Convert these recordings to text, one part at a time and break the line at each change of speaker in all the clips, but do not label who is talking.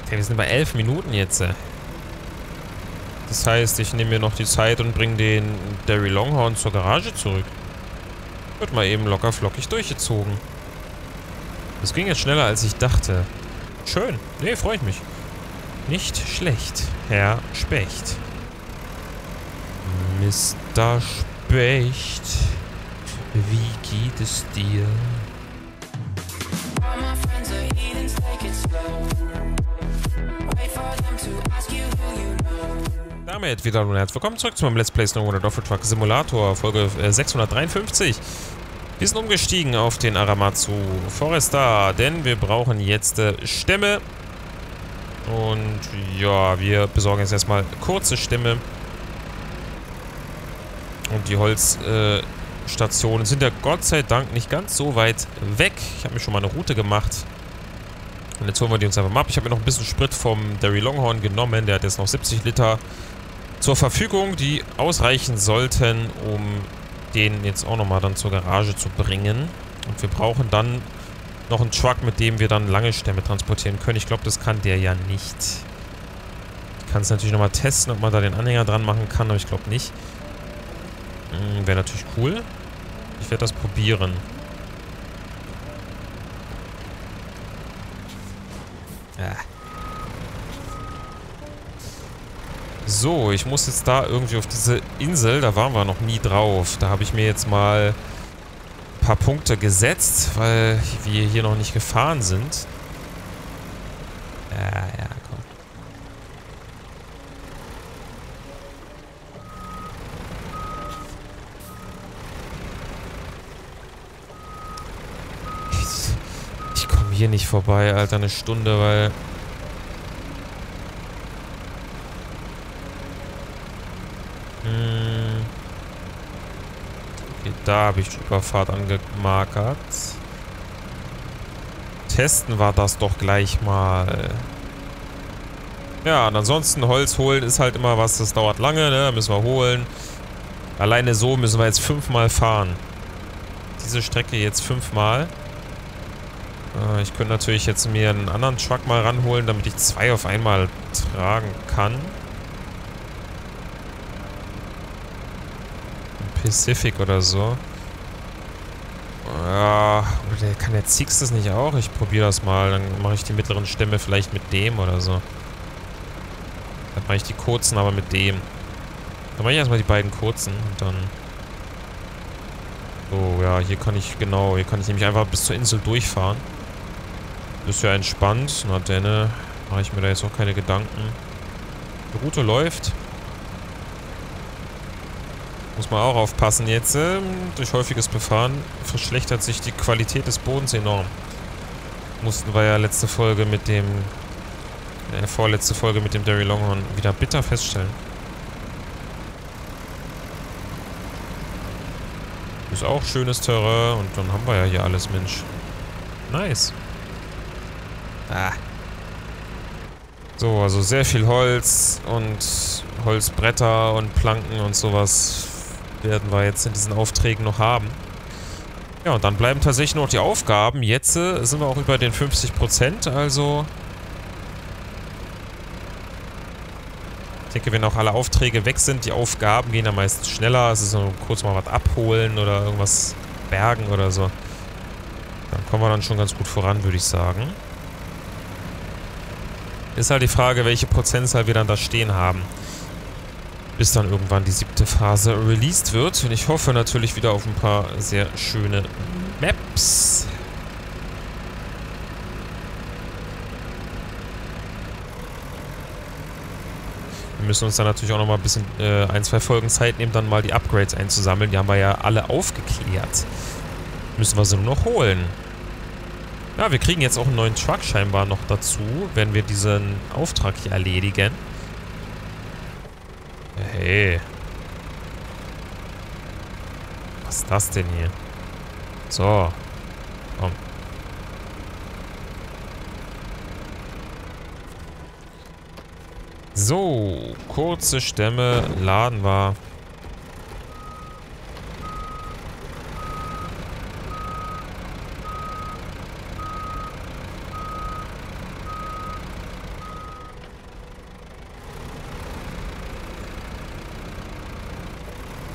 Okay, wir sind bei 11 Minuten jetzt. Das heißt, ich nehme mir noch die Zeit und bringe den Derry Longhorn zur Garage zurück. Wird mal eben locker flockig durchgezogen. Das ging jetzt schneller, als ich dachte. Schön. Nee, freut mich. Nicht schlecht, Herr Specht. Mr. Specht. Wie geht es dir? Damit wieder und herzlich willkommen zurück zu meinem Let's Play Snow World Truck Simulator, Folge 653. Wir sind umgestiegen auf den Aramatsu Forester, denn wir brauchen jetzt Stämme. Und ja, wir besorgen jetzt erstmal kurze Stämme. Und die Holzstationen sind ja Gott sei Dank nicht ganz so weit weg. Ich habe mir schon mal eine Route gemacht. Und jetzt holen wir die uns einfach mal ab. Ich habe mir noch ein bisschen Sprit vom Derry Longhorn genommen. Der hat jetzt noch 70 Liter zur Verfügung, die ausreichen sollten, um den jetzt auch nochmal dann zur Garage zu bringen. Und wir brauchen dann noch einen Truck, mit dem wir dann lange Stämme transportieren können. Ich glaube, das kann der ja nicht. Ich kann es natürlich nochmal testen, ob man da den Anhänger dran machen kann, aber ich glaube nicht. Wäre natürlich cool. Ich werde das probieren. Ja. So, ich muss jetzt da irgendwie auf diese Insel, da waren wir noch nie drauf. Da habe ich mir jetzt mal ein paar Punkte gesetzt, weil wir hier noch nicht gefahren sind. Ja, komm. Ich komme hier nicht vorbei, Alter, eine Stunde, weil... Okay, da habe ich die Überfahrt angemarkert. Testen war das doch gleich mal. Ja, und ansonsten Holz holen ist halt immer was, das dauert lange, ne? Müssen wir holen. Alleine so müssen wir jetzt 5-mal fahren. Diese Strecke jetzt 5-mal. Ich könnte natürlich jetzt mir einen anderen Truck mal ranholen, damit ich 2 auf einmal tragen kann. Pacific oder so. Ja, kann der Zix das nicht auch? Ich probiere das mal. Dann mache ich die mittleren Stämme vielleicht mit dem oder so. Dann mache ich die kurzen aber mit dem. Dann mache ich erstmal die beiden kurzen und dann... So, ja, hier kann ich nämlich einfach bis zur Insel durchfahren. Ist ja entspannt. Na denn, mache ich mir da jetzt auch keine Gedanken. Die Route läuft. Muss man auch aufpassen jetzt. Durch häufiges Befahren verschlechtert sich die Qualität des Bodens enorm. Mussten wir ja letzte Folge mit dem... vorletzte Folge mit dem Derry Longhorn wieder bitter feststellen. Ist auch schönes Terrain und dann haben wir ja hier alles, Mensch. Nice. So, also sehr viel Holz und Holzbretter und Planken und sowas werden wir jetzt in diesen Aufträgen noch haben. Ja, und dann bleiben tatsächlich noch die Aufgaben. Jetzt sind wir auch über den 50%, also... Ich denke, wenn auch alle Aufträge weg sind, die Aufgaben gehen dann meistens schneller. Es ist so kurz mal was abholen oder irgendwas bergen oder so. Dann kommen wir dann schon ganz gut voran, würde ich sagen. Ist halt die Frage, welche Prozentzahl wir dann da stehen haben. Bis dann irgendwann die 7. Phase released wird. Und ich hoffe natürlich wieder auf ein paar sehr schöne Maps. Wir müssen uns dann natürlich auch nochmal ein bisschen 1-2 Folgen Zeit nehmen, dann mal die Upgrades einzusammeln. Die haben wir ja alle aufgeklärt. Müssen wir sie nur noch holen. Ja, wir kriegen jetzt auch einen neuen Truck scheinbar noch dazu, wenn wir diesen Auftrag hier erledigen. Hey. Was ist das denn hier? So. Komm. So. Kurze Stämme laden wir.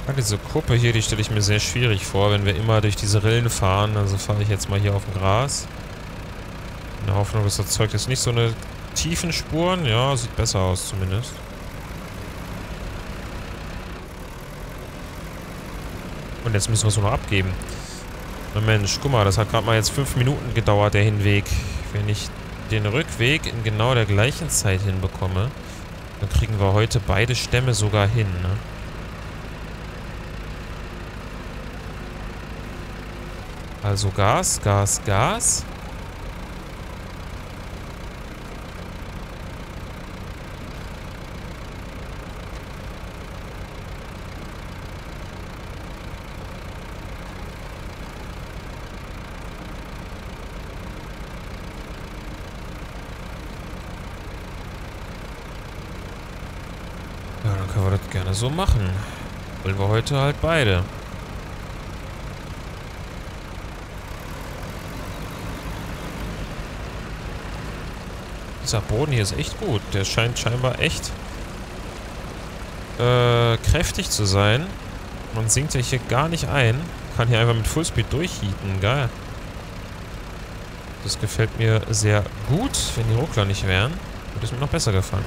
Ja, diese Kuppe hier, die stelle ich mir sehr schwierig vor, wenn wir immer durch diese Rillen fahren. Also fahre ich jetzt mal hier auf dem Gras. In der Hoffnung, das erzeugt jetzt nicht so eine tiefen Spuren. Ja, sieht besser aus zumindest. Und jetzt müssen wir es nur noch abgeben. Na Mensch, guck mal, das hat gerade mal jetzt 5 Minuten gedauert, der Hinweg. Wenn ich den Rückweg in genau der gleichen Zeit hinbekomme, dann kriegen wir heute beide Stämme sogar hin, ne? Also Gas, Gas, Gas. Ja, dann können wir das gerne so machen. Wollen wir heute halt beide. Dieser Boden hier ist echt gut. Der scheint scheinbar echt kräftig zu sein. Man sinkt ja hier gar nicht ein. Kann hier einfach mit Fullspeed durchheaten. Geil. Das gefällt mir sehr gut. Wenn die Ruckler nicht wären, würde es mir noch besser gefallen.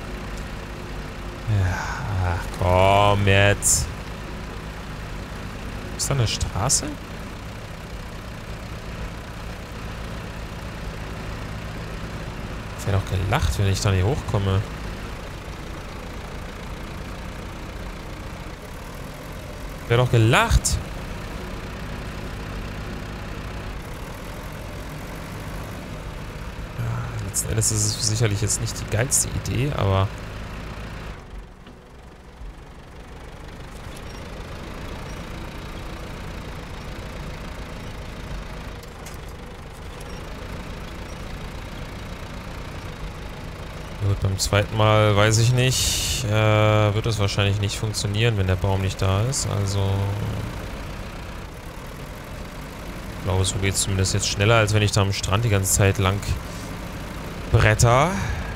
Ja, ach komm jetzt. Ist da eine Straße? Ich hätte doch gelacht, wenn ich da nicht hochkomme. Wäre doch gelacht. Ja, letzten Endes ist es sicherlich jetzt nicht die geilste Idee, aber... Gut, beim zweiten Mal weiß ich nicht, wird es wahrscheinlich nicht funktionieren, wenn der Baum nicht da ist. Also, ich glaube, so geht es zumindest jetzt schneller, als wenn ich da am Strand die ganze Zeit lang bretter.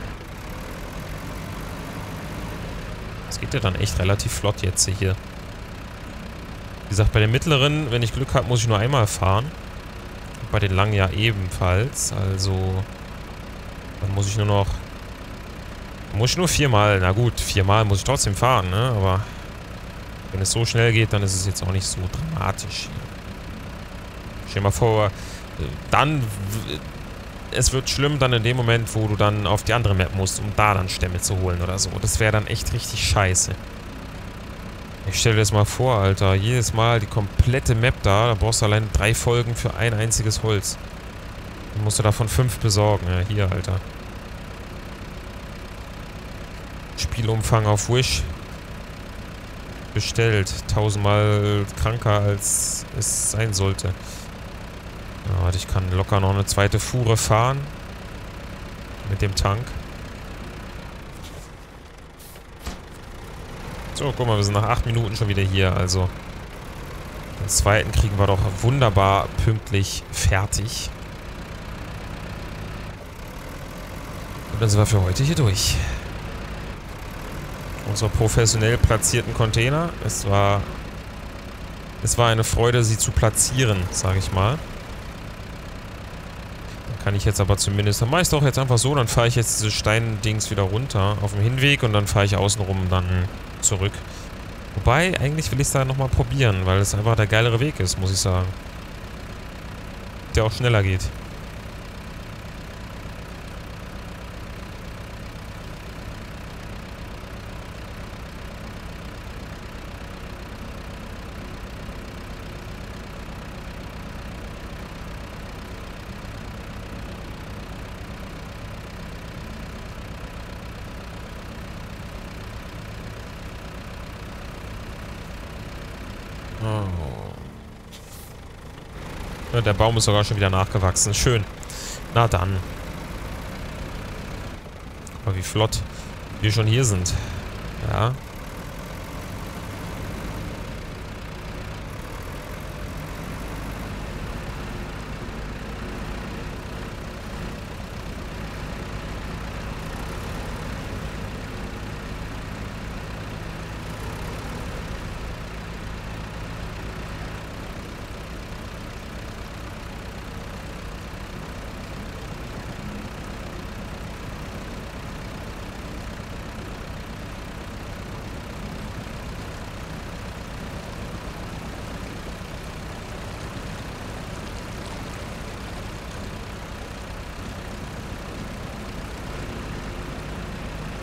Das geht ja dann echt relativ flott jetzt hier. Wie gesagt, bei den mittleren, wenn ich Glück habe, muss ich nur einmal fahren. Bei den langen ja ebenfalls. Also, dann muss ich nur noch... Muss ich nur 4-mal. Na gut, 4-mal muss ich trotzdem fahren, ne? Aber wenn es so schnell geht, dann ist es jetzt auch nicht so dramatisch. Stell dir mal vor, dann... Es wird schlimm dann in dem Moment, wo du dann auf die andere Map musst, um da dann Stämme zu holen oder so. Das wäre dann echt richtig scheiße. Ich stell dir das mal vor, Alter. Jedes Mal die komplette Map da brauchst du allein 3 Folgen für ein einziges Holz. Dann musst du davon 5 besorgen. Ja, hier, Alter. Spielumfang auf Wish. Bestellt. 1000-mal kranker, als es sein sollte. Ja, warte, ich kann locker noch eine zweite Fuhre fahren. Mit dem Tank. So, guck mal, wir sind nach 8 Minuten schon wieder hier. Also, den zweiten kriegen wir doch wunderbar pünktlich fertig. Und dann sind wir für heute hier durch. Unsere professionell platzierten Container. Es war eine Freude, sie zu platzieren, sage ich mal. Dann kann ich jetzt aber zumindest... Dann mache ich es doch jetzt einfach so. Dann fahre ich jetzt diese Steindings wieder runter auf dem Hinweg und dann fahre ich außenrum dann zurück. Wobei, eigentlich will ich es da nochmal probieren, weil es einfach der geilere Weg ist, muss ich sagen. Der auch schneller geht. Ja, der Baum ist sogar schon wieder nachgewachsen. Schön. Na dann. Aber wie flott wir schon hier sind. Ja.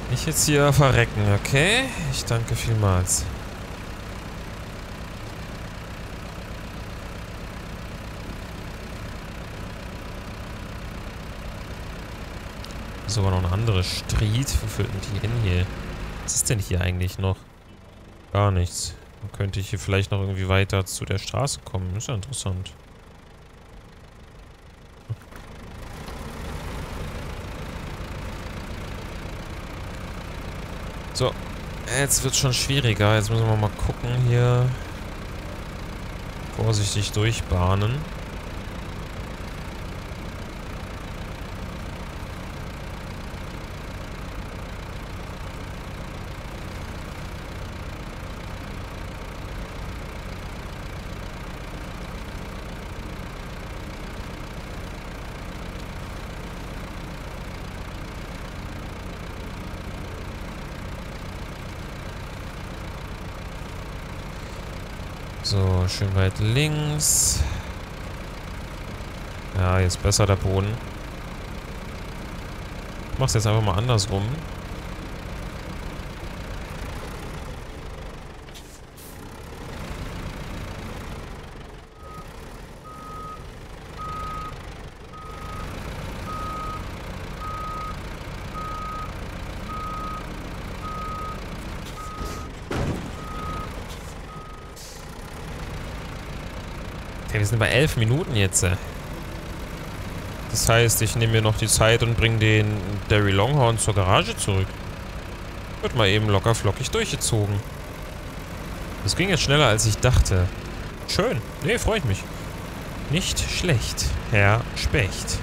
Nicht jetzt hier verrecken, okay? Ich danke vielmals. Sogar noch eine andere Street. Wo führt denn die hin hier? Was ist denn hier eigentlich noch? Gar nichts. Dann könnte ich hier vielleicht noch irgendwie weiter zu der Straße kommen. Ist ja interessant. So, jetzt wird es schon schwieriger. Jetzt müssen wir mal gucken hier. Vorsichtig durchbahnen. So, schön weit links. Ja, jetzt besser der Boden. Ich mach's jetzt einfach mal andersrum. Okay, wir sind bei 11 Minuten jetzt. Das heißt, ich nehme mir noch die Zeit und bringe den Derry Longhorn zur Garage zurück. Wird mal eben locker flockig durchgezogen. Das ging jetzt schneller, als ich dachte. Schön. Nee, freue ich mich. Nicht schlecht, Herr Specht.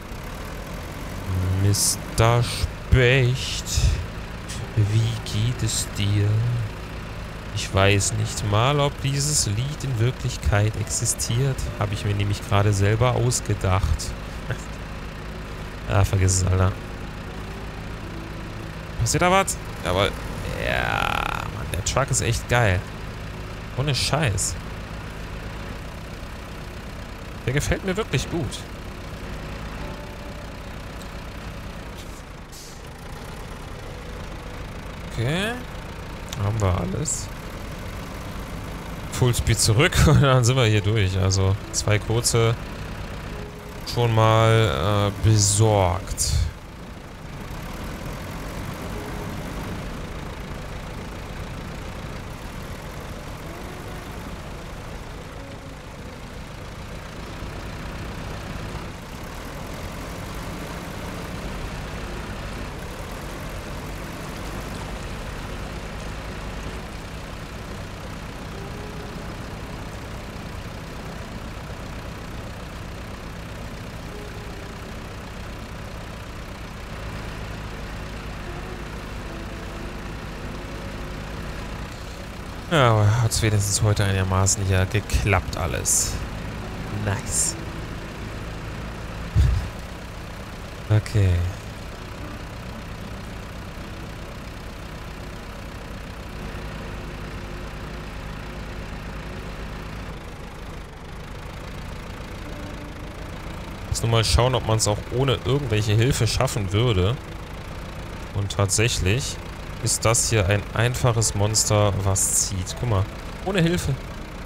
Mr. Specht. Wie geht es dir? Ich weiß nicht mal, ob dieses Lied in Wirklichkeit existiert. Habe ich mir nämlich gerade selber ausgedacht. Ah, vergiss es, Alter. Passiert da was? Aber, ja, Mann, der Truck ist echt geil. Ohne Scheiß. Der gefällt mir wirklich gut. Okay. Haben wir alles. Fullspeed zurück und dann sind wir hier durch. Also 2 kurze schon mal besorgt. Ja, aber hat es wenigstens heute einigermaßen hier geklappt alles. Nice. Okay. Jetzt nur mal schauen, ob man es auch ohne irgendwelche Hilfe schaffen würde. Und tatsächlich ist das hier ein einfaches Monster, was zieht. Guck mal, ohne Hilfe.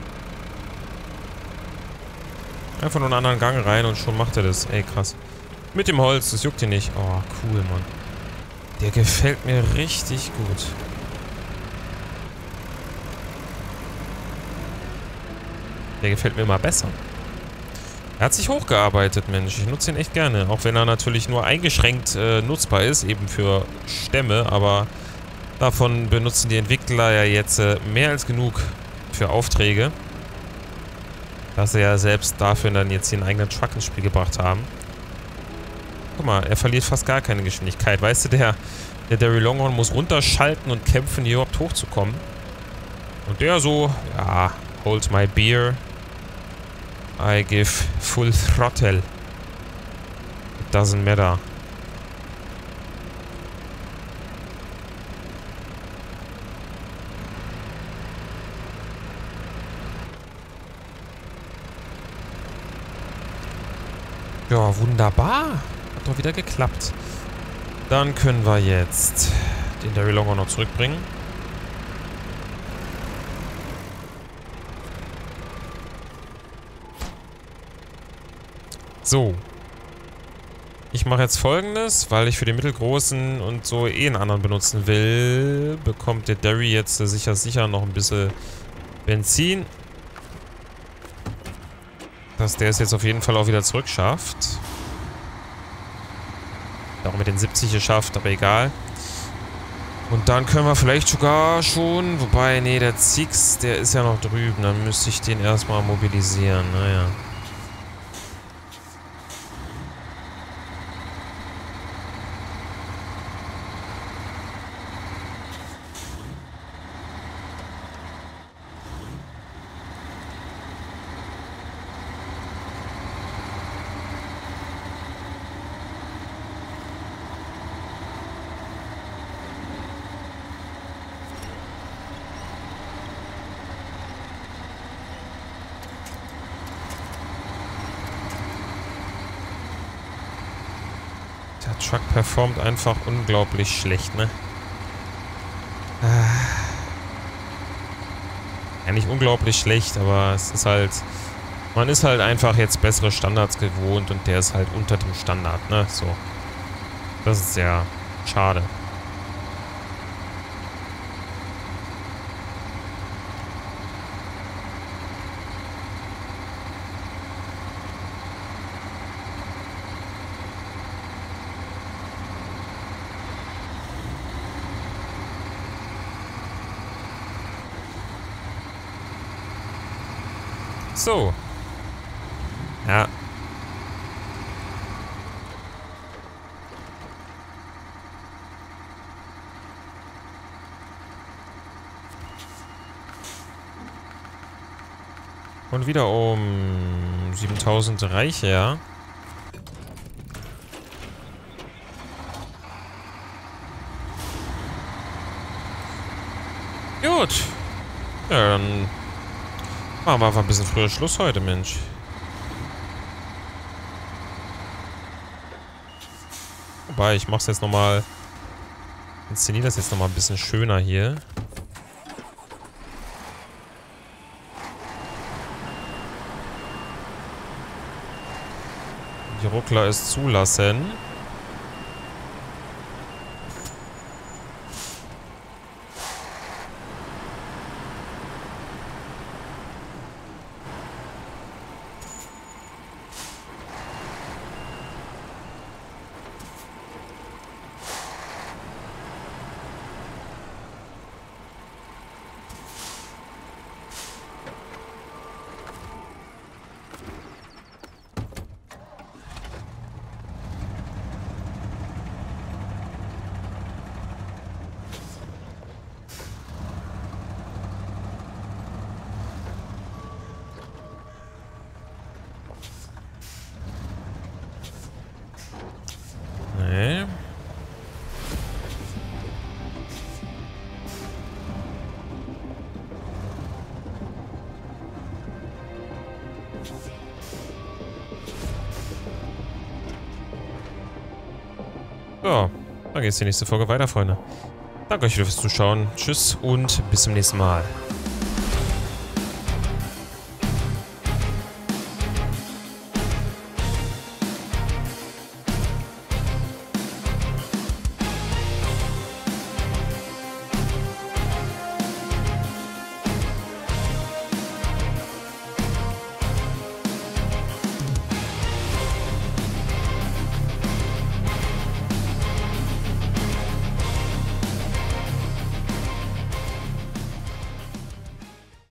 Einfach nur einen anderen Gang rein und schon macht er das. Ey, krass. Mit dem Holz, das juckt hier nicht. Oh, cool, Mann. Der gefällt mir richtig gut. Der gefällt mir immer besser. Er hat sich hochgearbeitet, Mensch. Ich nutze ihn echt gerne. Auch wenn er natürlich nur eingeschränkt nutzbar ist, eben für Stämme. Aber davon benutzen die Entwickler ja jetzt mehr als genug für Aufträge. Dass sie ja selbst dafür dann jetzt hier einen eigenen Truck ins Spiel gebracht haben. Guck mal, er verliert fast gar keine Geschwindigkeit. Weißt du, der Derry Longhorn muss runterschalten und kämpfen, hier überhaupt hochzukommen. Und der so, ja, hold my beer. I give full throttle. It doesn't matter. Ja, wunderbar. Hat doch wieder geklappt. Dann können wir jetzt den Derry Longhorn noch zurückbringen. So. Ich mache jetzt Folgendes, weil ich für den mittelgroßen und so einen anderen benutzen will, bekommt der Derry jetzt sicher noch ein bisschen Benzin. Dass der es jetzt auf jeden Fall auch wieder zurückschafft. Auch mit den 70 geschafft, aber egal. Und dann können wir vielleicht sogar schon, wobei, nee, der Zix, der ist ja noch drüben, dann müsste ich den erstmal mobilisieren, naja. Der Truck performt einfach unglaublich schlecht, ne? Ja, nicht unglaublich schlecht, aber es ist halt... Man ist halt einfach jetzt bessere Standards gewohnt und der ist halt unter dem Standard, ne? So. Das ist sehr schade. So. Ja. Und wieder um 7000 reicher. Gut. Ja, dann machen wir einfach ein bisschen früher Schluss heute, Mensch. Wobei, ich mach's jetzt nochmal... Inszeniere das jetzt nochmal ein bisschen schöner hier. Die Ruckler es zulassen. Nee. So, dann geht's die nächste Folge weiter, Freunde. Danke euch wieder fürs Zuschauen. Tschüss und bis zum nächsten Mal.